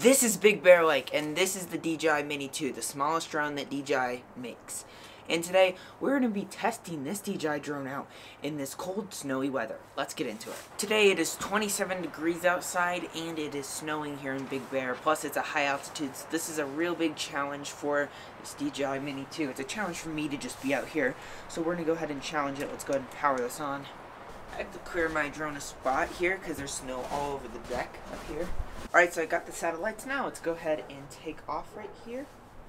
This is Big Bear Lake, and this is the DJI Mini 2, the smallest drone that DJI makes. And today, we're going to be testing this DJI drone out in this cold, snowy weather. Let's get into it. Today, it is 27 degrees outside, and it is snowing here in Big Bear. Plus, it's a high altitude, so this is a real big challenge for this DJI Mini 2. It's a challenge for me to just be out here, so we're going to go ahead and challenge it. Let's go ahead and power this on. I have to clear my drone a spot here because there's snow all over the deck up here. Alright, so I got the satellites now. Let's go ahead and take off right here.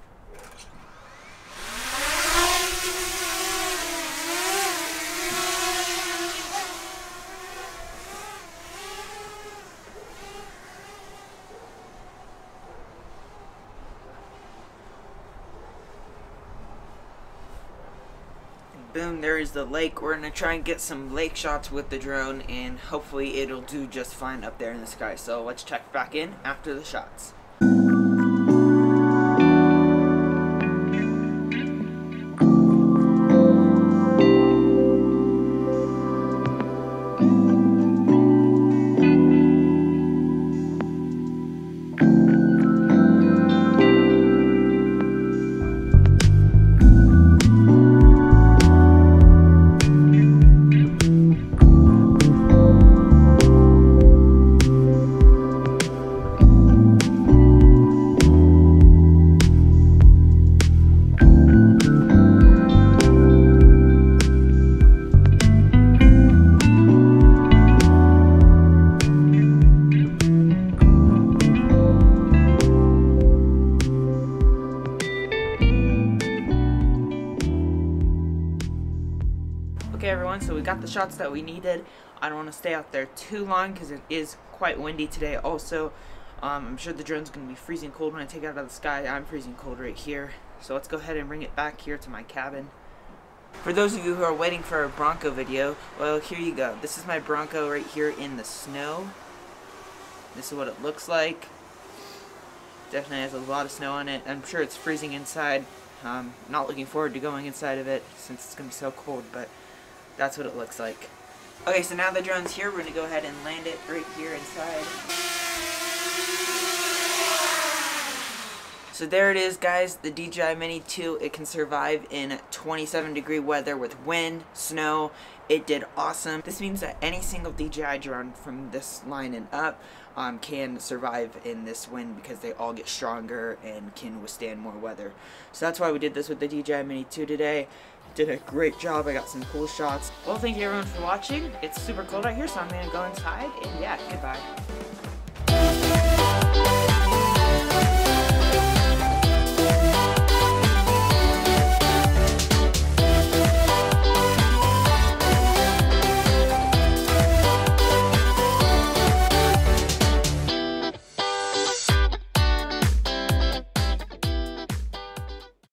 Boom, there is the lake. We're going to try and get some lake shots with the drone, and hopefully it'll do just fine up there in the sky. So let's check back in after the shots. Okay everyone, so we got the shots that we needed. I don't want to stay out there too long because it is quite windy today also. I'm sure the drone's going to be freezing cold when I take it out of the sky. I'm freezing cold right here. So let's go ahead and bring it back here to my cabin. For those of you who are waiting for a Bronco video, well, here you go. This is my Bronco right here in the snow. This is what it looks like. Definitely has a lot of snow on it. I'm sure it's freezing inside. Not looking forward to going inside of it since it's going to be so cold, but that's what it looks like. Okay, so now the drone's here. We're going to go ahead and land it right here inside. So there it is, guys, the DJI Mini 2. It can survive in 27-degree weather with wind, snow. It did awesome. This means that any single DJI drone from this line and up can survive in this wind because they all get stronger and can withstand more weather. So that's why we did this with the DJI Mini 2 today. Did a great job. I got some cool shots. Well, thank you everyone for watching. It's super cold out here, so I'm going to go inside, and yeah, goodbye.